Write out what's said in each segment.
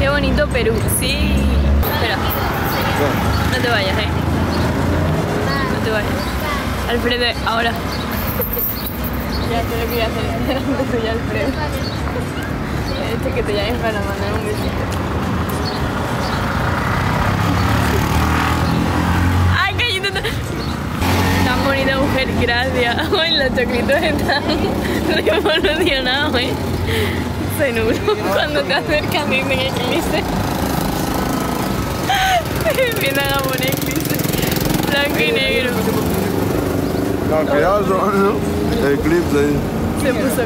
Qué bonito Perú, sí. Espera. No te vayas, No te vayas. Alfredo, ahora. Ya sé lo que voy a hacer delante tuyo, Alfredo. Que te llames para mandar un besito. ¡Ay, cállate! Tan bonita mujer, gracias. Ay, los choclitos están revolucionados, Se nubló cuando te acercas, dicen eclipse. Empiezan a poner eclipse. Blanco y negro. No, cuidado, ¿no? El eclipse ahí. Se puso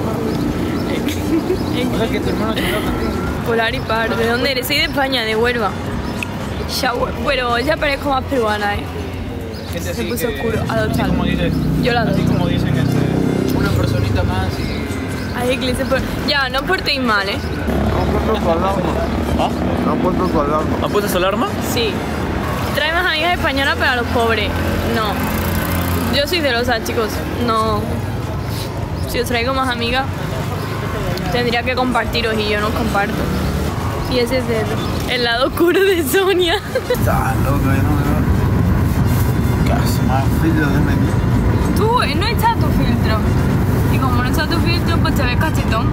polar y par. ¿De dónde eres? Soy de España, de Huelva. Bueno, ya parezco más peruana, Se puso oscuro, adoptado. Yo la adopto. Como dicen, una personita más y... Hay eclipse por... Ya, no portéis mal, Han puesto su alarma. ¿Ah? Han puesto su alarma. ¿Han puesto su alarma? Sí. Trae más amigas españolas para los pobres. No. Yo soy celosa, chicos. No. Si os traigo más amigas, tendría que compartiros y yo no comparto. Y ese es el lado oscuro de Sonia. Está loco, no veo. Casi más filtro de medio. Tú no echas tu filtro. Y como no echas tu filtro, pues te ves cachetón.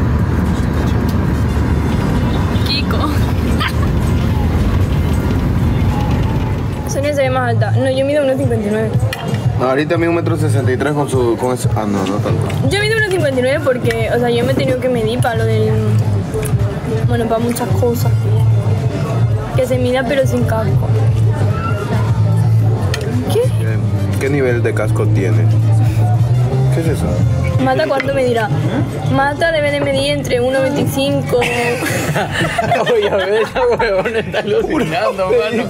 Kiko. Sonia se ve más alta. No, yo mido 1,59. No, ahorita mido 1,63 m con eso. Ah, no tanto. Yo mido 1,59 porque, o sea, yo me he tenido que medir para lo del... Bueno, para muchas cosas. Que se mida pero sin casco. ¿Qué nivel de casco tiene? ¿Qué es eso? Mata, ¿cuánto medirá? Mata debe de medir entre 1,25. Oye, a ver, esa huevona está alucinando, mano.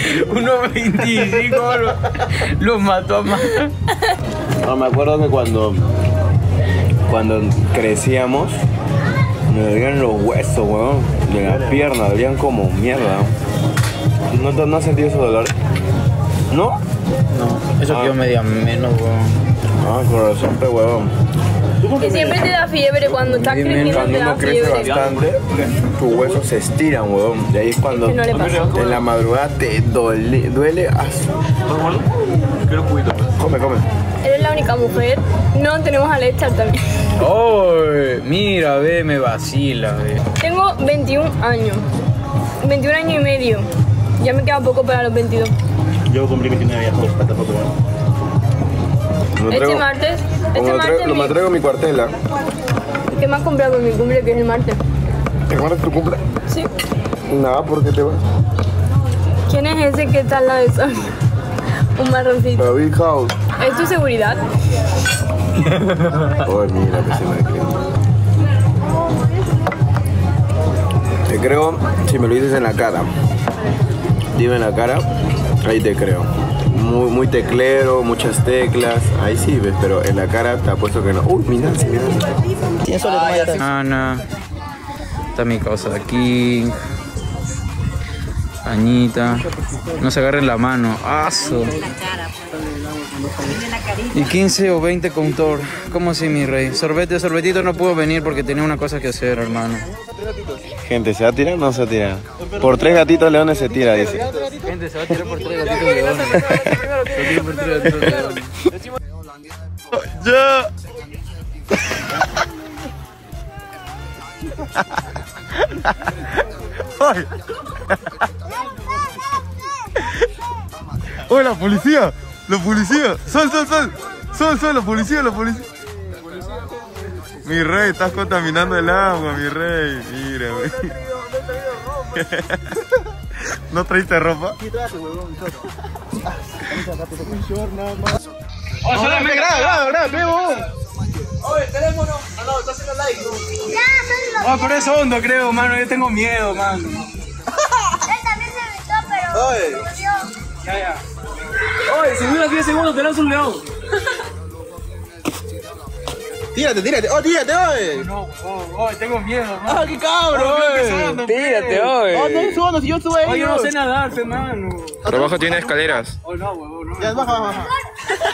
1,25, lo mató a mano. No, me acuerdo que cuando crecíamos, me dolían los huesos, weón. De las piernas, dolían como mierda. ¿No has sentido ese dolor? ¿No? No, eso que yo medía menos, weón. Ah, corazón, pe huevón. Que siempre te da fiebre cuando estás creciendo, Cuando te da uno crece fiebre. bastante, tus huesos se estiran, huevón. De ahí es cuando Que no le pasa. en la madrugada te duele. Quiero un juguito. Come. Eres la única mujer. No, tenemos a Lechar también. Oh, mira, ve, me vacila, ve. Tengo 21 años. 21 años y medio. Ya me queda poco para los 22. Yo cumplí 29 ya, tampoco, bueno. Este martes Lo traigo a mi cuartela. ¿Qué me has comprado por mi cumple, que es el martes? ¿Cuándo es tu cumple? Sí. Nada, ¿por qué te vas? ¿Quién es ese que está al lado de Sonia? Un marroncito. La Big House. ¿Es tu seguridad? Ay, mira que se me cree. Te creo si me lo dices en la cara. Dime en la cara, ahí te creo. Muy teclero, muchas teclas, ahí sí ves, pero en la cara te apuesto que no. Uy, mira. Ana, está mi cosa aquí. Añita, no se agarren la mano. ¡Aso! Y 15 o 20 con Thor. ¿Cómo así, mi rey? Sorbetito no pudo venir porque tenía una cosa que hacer, hermano. Gente, ¿se va a tirar o no se va a tirar? Por 3 gatitos leones se tira, dice. Gente, se va a tirar por 3 gatitos leones. Se tira por 3 gatitos leones. ¡Ya! ¡Ay! ¡Oh, la policía! ¡La policía! ¡Sol, la policía! Mi rey, estás contaminando el agua, mi rey. Mira, güey. ¿No traíste ropa? ¡Oh, solamente graba, pego! Oye, el teléfono. Ah, no, está haciendo like. Oh, pero es hondo, creo, mano. Yo tengo miedo, mano. Él también se metió, pero Oye. murió. Ya. Oye, si duras 10 segundos te lanzo un león. Tírate. Oh, tírate, oye. No, tengo miedo, mano. Ah, qué cabrón, oye. Tírate, oye. Oh, no subo, si yo subo ahí. Oye, yo no sé nadar, mano. Pero abajo tiene escaleras. Oh, no, huevón, no. Ya, baja.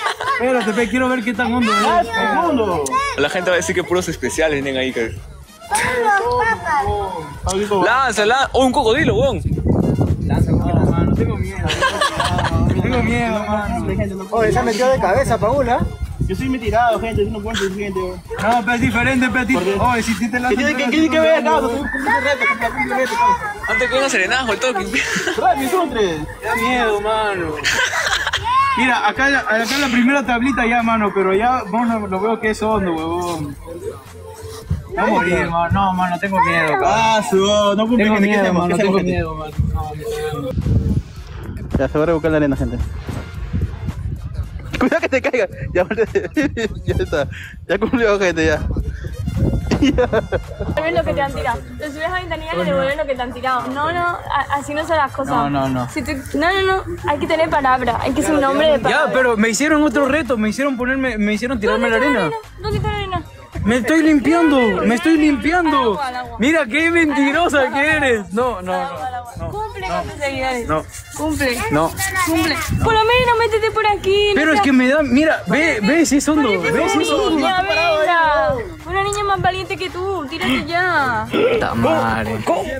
Espérate, quiero ver qué tan hondo es. Ah, segundo. La gente va a decir que puros especiales vienen ahí. Que... papas. Lanza. Oh, un cocodrilo, weón. Mano, tengo miedo. Tengo miedo, mano. Oye, se ha metido de cabeza, Paula. Yo soy tirado, gente, yo no cuento, gente. No, pero es diferente, Petit. Oye, si te lanzas... ¿Qué tiene que ver acá? Cumple reto. Antes que una serenajo, el toque. Da miedo, mano. Mira, acá la primera tablita ya, mano, pero ya vamos, lo veo que es hondo, huevón. No morir, mano. No, mano, tengo miedo. No cumple. Tengo miedo, mano. Tengo miedo, mano. Ya se va a revocar la arena, gente. Cuidado que te caiga. Ya está. Ya cumplió, gente, ya. Devuelven lo que te han tirado. Lo subes a ventanilla y le devuelven lo que te han tirado. No, así no son las cosas. No. No. Hay que tener palabra. Hay que ser un hombre de palabra. Ya, pero me hicieron otro reto. Me hicieron tirarme la arena. ¿Dónde está la arena? Me estoy limpiando. Al agua. Mira qué mentirosa que eres. No. Cumple con tus seguidores. No. Cumple. No. Cumple. Por lo menos métete por aquí. Pero es que me da, mira, ve si es hondo. Ve si es hondo. Niña, venga. Una niña más valiente que tú. Tírate ya. Puta madre.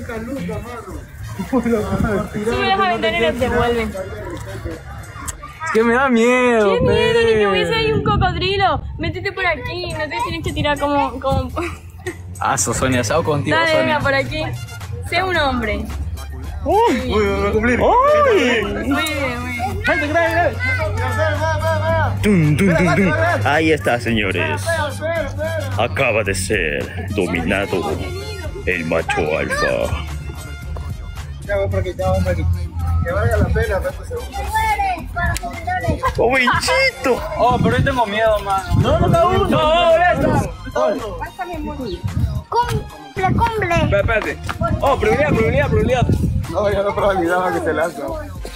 Si me dejas ventanera, te devuelven. Es que me da miedo. ¡Qué miedo! Ni que pe. hubiese ahí un cocodrilo. Métete por aquí. No te tienes que tirar como... Sonia, asado contigo, Dale, venga, Sonia. por aquí. Sé un hombre. Voy a cumplir. Muy bien. Ahí está, señores. Acaba de ser dominado el macho alfa. Que valga la pena, ¡Oh, bichito! Oh, pero yo tengo miedo, mano. Cumple. Espérate. Oh, probabilidad. No, ya no probabilidad que se lanza.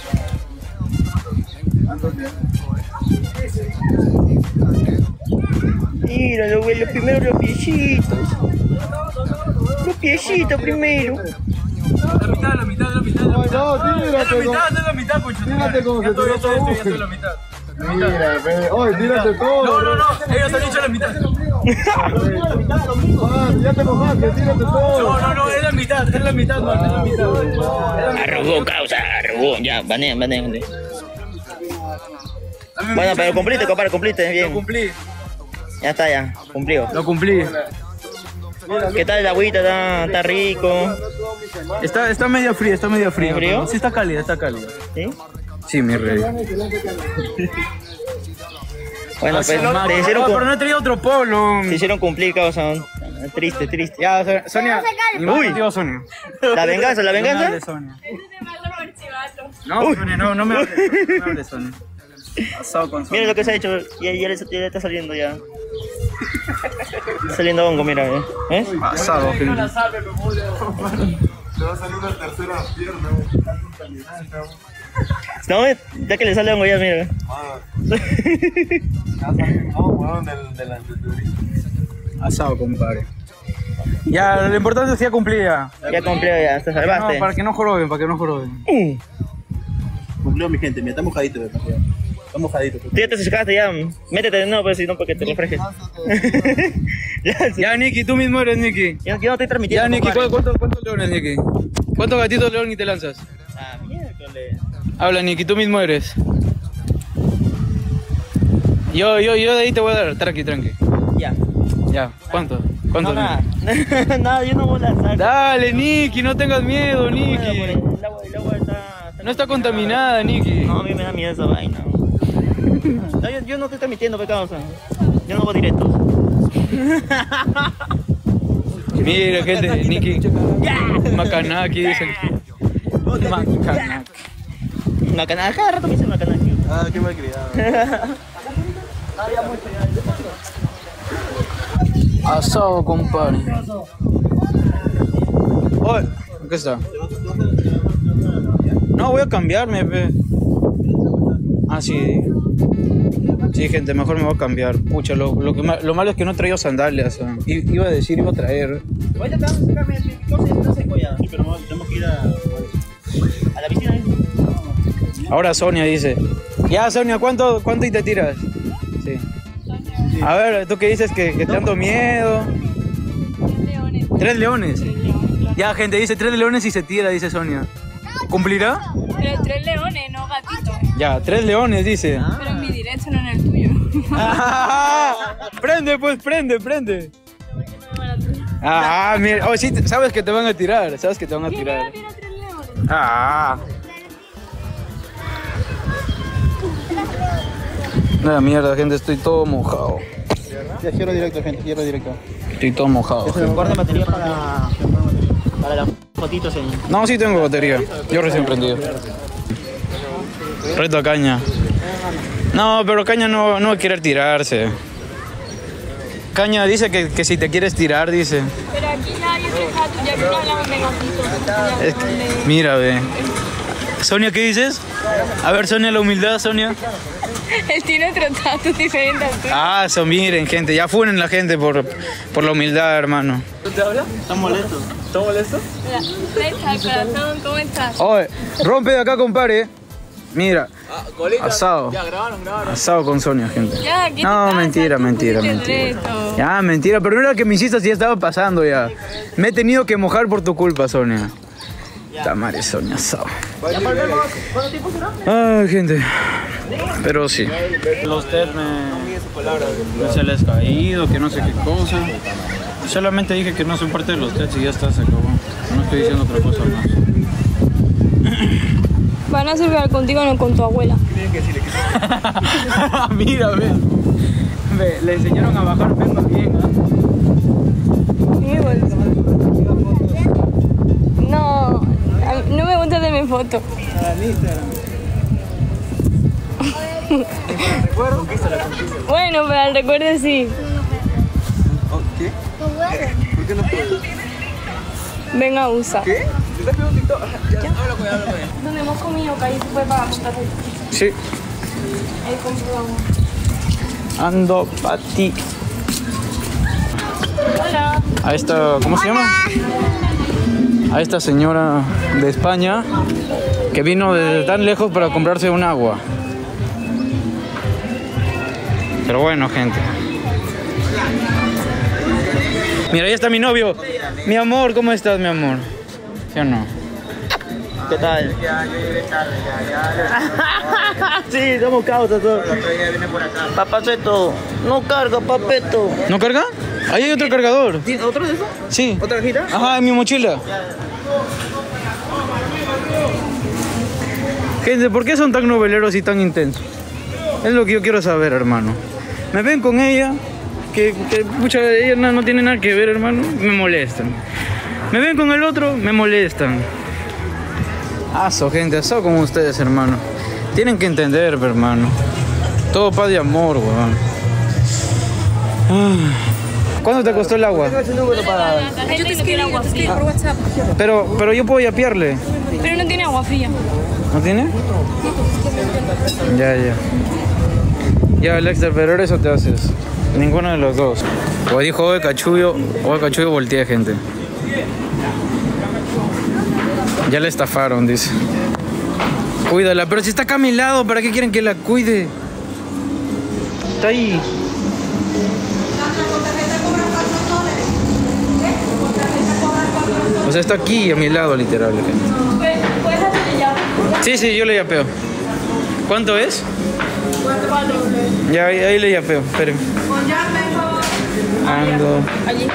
Mira, los primeros los piecitos. Los piecitos primero. La mitad. La mitad, coño. Tírate como Ya se tiró estoy todo. en la mitad. Mira, ve. Oye, tírate todo. No. Ellos han dicho la mitad. Ya te mojaste, tírate todo. No, es la mitad, mano, es la mitad. Arrugó, causa, arrugó. Ya, banean. Bueno, pero cumpliste, compadre, cumpliste, bien. Lo cumplí. Ya está, ya, cumplió. Lo cumplí. ¿Qué tal el agüita? Está rico. Está medio frío, ¿Frío? Sí, está cálida. ¿Sí? Sí, mi rey. Bueno, pues No, te hicieron, pero no he traído otro polo. te hicieron cumplir, causa. Triste. Ya, Sonia. No se Ni más contigo, Sonia. ¿La venganza? No me hables, Sonia. No, Sonia, no me hables, Sonia. Asado con Sonia. Mira lo que se ha hecho, ya le está saliendo ya. Está saliendo hongo, mira, ¿eh? Asado, gente. Le va a salir una tercera pierna. No, ya que le sale hongo ya, mira. Asado, compadre. Ya, lo importante es que ya cumplí ya. Ya cumplió, ya, te salvaste. No, para que no joroben. Cumplió mi gente, mira, está mojadito. Está mojadito. Tú ya te secaste, ya. Métete, no, pues si no, porque te refresques. Ya, Nicky, tú mismo eres, Nicky. Yo no estoy transmitiendo. Ya, Nicky, compadre. ¿cuántos leones, Nicky? ¿Cuántos gatitos león y te lanzas? Ah, miércoles. Habla, Nicky, tú mismo eres. Yo de ahí te voy a dar, tranqui. Ya. Ya, ¿cuánto? No, nada. Nada, yo no voy a lanzar. Dale, Nicky, no tengas miedo, Nicky. El agua está... No está contaminada, Nicky. No, a mí me da miedo esa vaina. No, yo no estoy transmitiendo, pecado, o sea. Yo no hago directos. Mira, gente, Nicky. Macanaki, dicen. Macanaki. Macanaki, cada rato me dicen macanaki. Ah, qué mal criado. Asado, compadre. Oye, ¿qué está? No, voy a cambiarme, pe. Ah, sí. Sí, gente, mejor me voy a cambiar. Pucha, lo malo es que no he traído sandalias. Iba a decir, iba a traer. Ahorita te vamos a sacar mi cosa y no se ya. Sí, pero tenemos que ir a la piscina. Ahora Sonia dice. Ya, Sonia, ¿cuánto y te tiras? Sí. A ver, tú que dices que te dando miedo. Leones. 3 leones. Ya, gente, dice 3 leones y se tira, dice Sonia. ¿Cumplirá? Pero 3 leones, no gatitos. Ya, 3 leones, dice. Pero en mi directo, no en el tuyo. Prende, pues, prende. Mira. Oh, sí, sabes que te van a tirar. Mira 3 leones. Nada, mierda, gente, estoy todo mojado. Ya, cierro directo, gente, cierro directo. Estoy todo mojado. Guarda batería para las fotitos en... No, sí tengo batería. Yo recién prendido. Reto a Caña. No, pero Caña no va a querer tirarse. Caña dice que si te quieres tirar, dice. Pero aquí ya hay otro gato, ya que no hablamos de gatitos. Mira, ve. Sonia, ¿qué dices? A ver, Sonia, la humildad, Sonia. Él tiene otro tatu diferente al tuyo. Ah, eso, miren, gente. Ya funen la gente por la humildad, hermano. ¿Te habla? Están molestos. ¿Estás molesto? Mira, corazón, ¿cómo estás? Oye, rompe de acá, compadre. Mira, Colita. asado. Ya, grabaron. Asado con Sonia, gente. Ya, ¿qué te No, pasa? mentira. Tú pusiste el reto. Ya, mentira, pero no era que me hiciste, ya estaba pasando ya. Me he tenido que mojar por tu culpa, Sonia. Tamare, Sonia, asado. Ay, gente. Pero sí. Los test me se les ha caído, que no sé qué cosa. Solamente dije que no soy parte de los tests y ya está, se acabó. No estoy diciendo otra cosa más. Van a surfear contigo, no con tu abuela. Mira, ve. Le enseñaron a bajar pepas bien, ¿ah? No, no me gusta de mi foto. Bueno, pero al recuerdo sí. ¿Qué? ¿Por qué no puedo? Venga, usa. ¿Qué? ¿Te estás viendo TikTok? Ya, habla con ella. Donde hemos comido, que ahí se puede pagar por tarjeta. Sí. Ahí comprobamos. Ando pa' ti. Hola. A esta, ¿cómo se llama? A esta señora de España que vino desde tan lejos para comprarse un agua. Pero bueno, gente. Mira, ahí está mi novio. Mi amor, ¿cómo estás, mi amor? ¿Sí o no? ¿Qué tal? Sí, somos causa todos. Papaceto, no carga, papeto. ¿No carga? Ahí hay otro cargador. ¿Otro de eso? Sí. ¿Otra cajita? Ajá, en mi mochila. Gente, ¿por qué son tan noveleros y tan intensos? Es lo que yo quiero saber, hermano. Me ven con ella, que pucha, ella no tiene nada que ver, hermano, me molestan. Me ven con el otro, me molestan. Aso, gente, aso como ustedes, hermano. Tienen que entender, hermano. Todo paz de amor, weón. ¿Cuánto te costó el agua? Yo te escribí agua fría. Por WhatsApp. Pero yo puedo yapearle. Pero no tiene agua fría. ¿No tiene? Ya. Ya, Lexter, pero ahora eso te haces. Ninguno de los dos. O dijo Oe Cachullo voltea, gente. Ya la estafaron, dice. Cuídala, pero si está acá a mi lado, ¿para qué quieren que la cuide? Está ahí. O sea, está aquí a mi lado, literal, gente. ¿Puedes hacerle ya? Sí, yo le yapeo. ¿Cuánto es? 4. Ya, ahí le yapeo, esperen. Ando. Allí.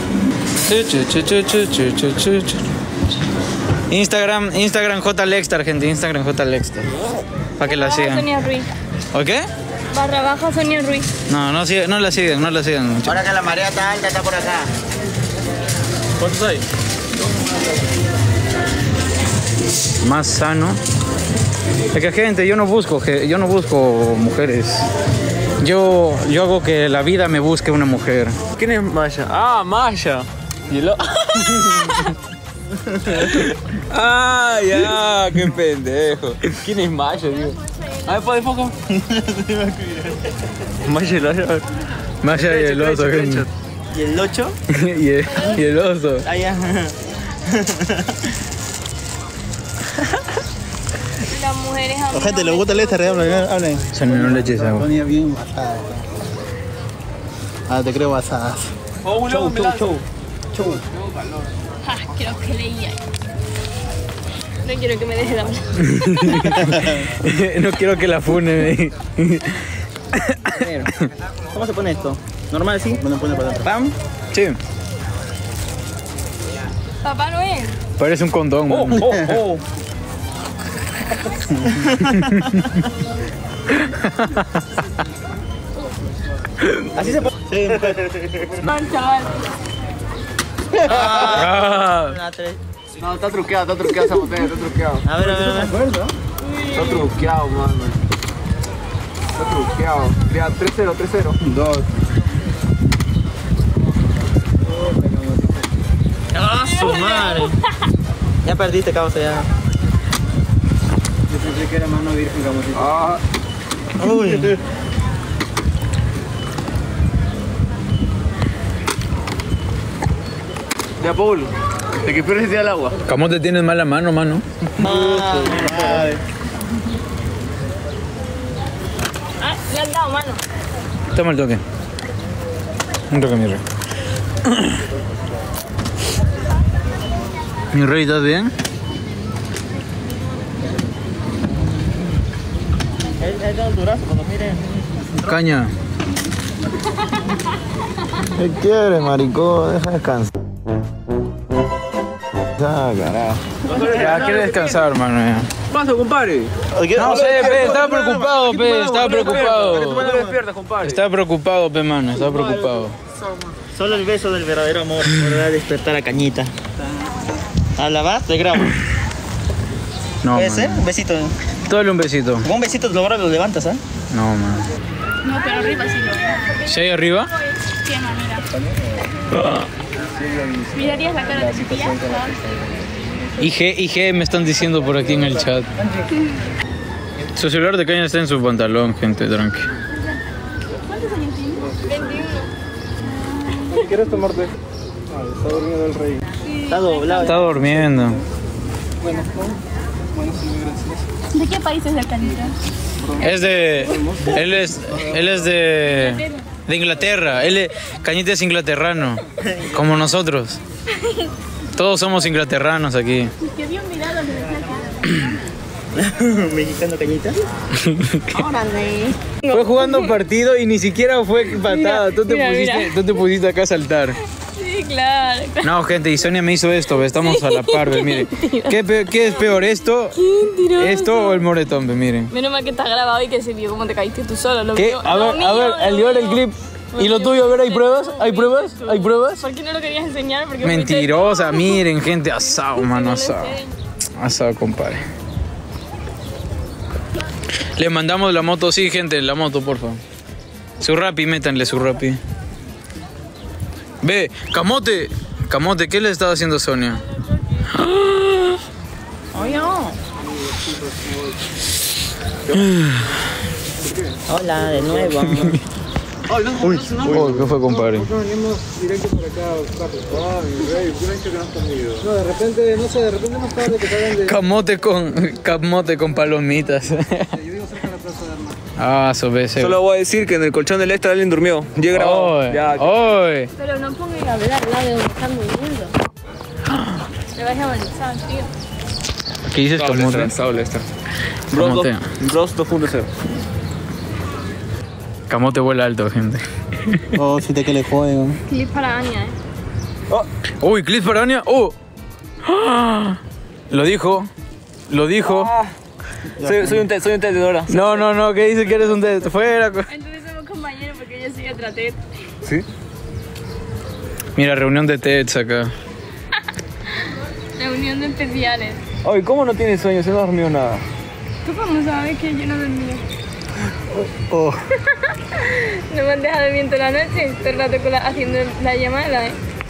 Instagram J Lexter, gente, Instagram J Lexter. Para que la sigan. Sonia Ruiz. ¿O qué? _ Sonia Ruiz. No la sigan mucho. Ahora que la marea está alta, está por acá. ¿Cuántos hay? Más sano. Es que, gente, yo no busco mujeres. Yo hago que la vida me busque una mujer. ¿Quién es Maya? Ah, Maya. ¿Y lo? Ah, ya, qué pendejo. ¿Quién es Maya, tío? A ver, ¿puede foco? Maya y el oso. Maya y el oso, gente. ¿Y el 8? y el oso. Allá. Las mujeres aman. Gente, ¿les gusta el este? Hablen. Sonia, no le eches agua. Ponía bien basada. Ah, te creo basadas. Oh, Show. Creo que leí ahí. No quiero que me deje de hablar. No quiero que la fune. ¿Cómo se pone esto? ¿Normal así? Bueno, pone para adentro. ¡Pam! Sí, Papá Noel. parece un condón. mano. ¡Oh! Así se pone. Sí, No, chaval. Ah, una, tres. No, está truqueado esa botella, está truqueado. A ver. Está truqueado, mano. Está truqueado. Ya, 3-0, 3-0. 2. ¡Ah, su madre! Ya perdiste, causa, ya. Yo pensé que era mano virgen, camosito. Ah, Uy. ya, Paul. ¿De qué pierdes el agua? ¿Cómo te tienes mala mano, mano? Le has dado mano. Toma el toque. Un toque, mi rey. Mi rey, ¿estás bien? Él da el durazo cuando mire. Caña. ¿Qué quieres, maricón? Deja descansar. Carajo. Ya, quiere descansar, hermano. Ya. Pasa, compadre. No sé, pe, estaba preocupado, pe, estaba preocupado. te despiertas, compadre? Estaba preocupado, pe, mano, estaba preocupado. Solo el beso del verdadero amor podrá despertar a Cañita. ¿A la vas? Te grabo. No, ¿Puede ser? mano. Un besito. Dale un besito. Con un besito lo levantas, ¿ah? No, mano. No, pero arriba sí lo. ¿Sí ahí arriba? Sí, no, mira. ¿Mirarías la cara de tu tía? IG me están diciendo por aquí en el chat. Su celular de Caña está en su pantalón, gente, tranqui. ¿Cuántos años tienes? 21. ¿Quieres tomarte? Está durmiendo el rey. Está doblado. Está durmiendo. Bueno, sí, gracias. ¿De qué país es la Cañita? Es de... Él es de Inglaterra. Cañita es inglaterrano, como nosotros. Todos somos inglaterranos aquí. Que bien mirado de la Mexicano Cañita. Órale. Fue jugando partido y ni siquiera fue patada. Tú te pusiste acá a saltar. Sí, claro. No, gente, y Sonia me hizo esto, ve, estamos a la par, ve, miren. ¿Qué es peor, esto o el moretón, ve, miren? Menos mal que está grabado y que se vio cómo te caíste tú solo. Lo ¿Qué? vio- A lo ver, mío, al llevar el clip. ¿Y lo tuyo? A ver, ¿hay pruebas? ¿Hay pruebas? ¿Hay pruebas? ¿Por qué no lo querías enseñar? Porque Mentirosa, miren, gente, asado, mano, asado. Asado, compadre. Le mandamos la moto, sí, gente, la moto, por favor. Su Rappi, métanle su Rappi. Ve, Camote, ¿qué le estaba haciendo Sonia? Oye, no. Hola, de nuevo. Uy, ¿qué fue, compadre? Nosotros venimos directo por acá a buscarlo. Ay, rey, ¿qué que no has comido? No, de repente, no sé, de repente más tarde que salgan de... Camote con palomitas. Yo vivo cerca de la plaza de armas. Ah, sobese. Solo voy a decir que en el colchón del extra alguien durmió. Ya he grabado. Ya. ¡Oy! Pero no pongan a hablar al lado de donde están durmiendo. Le vas a molestar, tío. ¿Qué dices, Camote? Camote. Bros 2.0. Camote vuela alto, gente. Oh, si te que le joden. Clip para Ania, Uy, Cliff Parania. ¡Oh! ¡Ah! Lo dijo. Soy un test de Dora. No, ¿qué dice que eres un test? Fuera. Entonces somos compañeros porque yo soy otra TED. ¿Sí? Mira, reunión de TEDs acá. Reunión de especiales. Ay, ¿cómo no tienes sueño? Se no dormió nada. ¿Tú cómo sabes que yo no dormía? Oh. No me han dejado dormir toda la noche, todo el rato haciendo la llamada,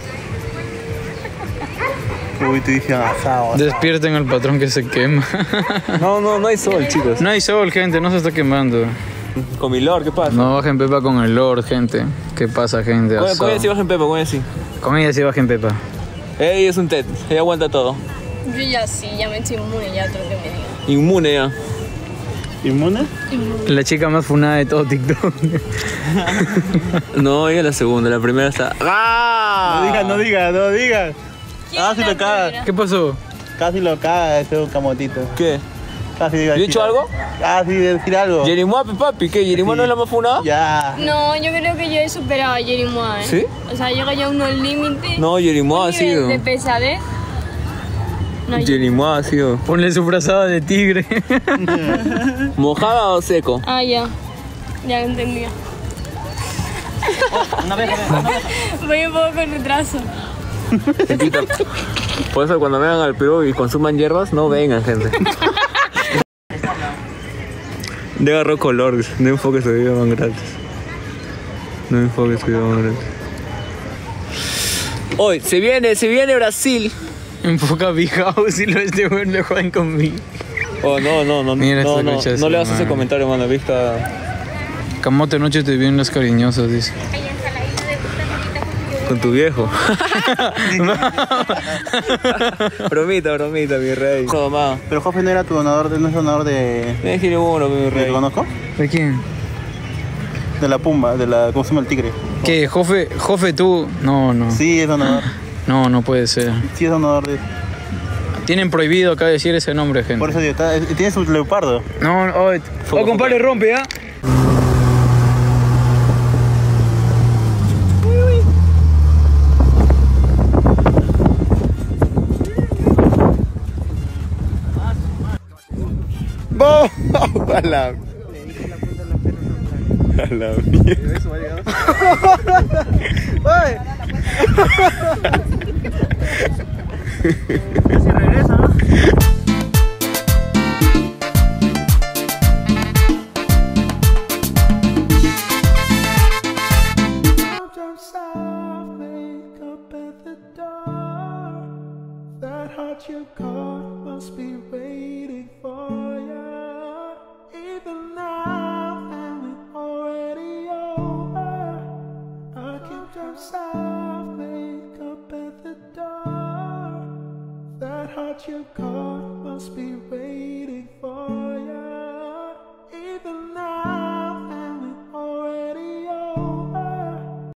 Uy, te dije asado. Despierten al patrón que se quema. No hay sol, chicos. No hay sol, gente, no se está quemando. Con mi lord, ¿qué pasa? No bajen Pepa con el Lord, gente. ¿Qué pasa, gente? Con Asado. ella sí bajen Pepa, con ella sí. Con ella sí bajen Pepa. Ella es un TED, ella aguanta todo. Yo ya sí, ya me estoy inmune, ya otro que me diga. Inmune ya. ¿Inmune? La chica más funada de todo TikTok. No, ella es la segunda, la primera está. ¡Ah! No digas. Casi lo caga. ¿Qué pasó? Casi lo caga ese camotito. ¿Qué? Casi ¿Yo he dicho algo? Casi de decir algo. Jerimoa, papi, ¿qué? ¿Jerimoa no es la más funada? Ya. No, yo creo que yo he superado a Jerimoa, ¿eh? ¿Sí? O sea, llego ya a unos límites. No, Jerimoa ha un nivel sido. de pesadez. No, Jerimoa ha sido. Ponle su frazada de tigre. ¿Mojada o seco? Ah, ya. Ya lo entendía. Una vez. Voy un poco con retraso. Por eso cuando vengan al Perú y consuman hierbas, no vengan, gente. De agarró color, no enfoques su video más gratis. No enfoques su video más gratis. Hoy, se viene Brasil. Enfoca Big House y este güey le juegan conmigo. Oh, no, Mira no, esta no, concha de no le su hagas ese madre. comentario, mano, vista. Camote, noche te vi en las cariñosas, dice. Con tu viejo. bromita, mi rey. No, ma. Pero Jofe no era tu donador, no es donador de. Déjale uno, mi ¿Te rey. conozco? ¿De quién? De la Pumba, de la. ¿Cómo se llama el tigre? ¿Qué? Jofe, tú. No. Sí, es donador. No puede ser. Sí, es donador de. Tienen prohibido acá decir ese nombre, gente. Por eso digo, tiene su leopardo. No, compadre, rompe, ¿ah? A la mierda. You got must be waiting for you. Even now, and it's already over. I keep them softly up at the door. That heart you got must be waiting.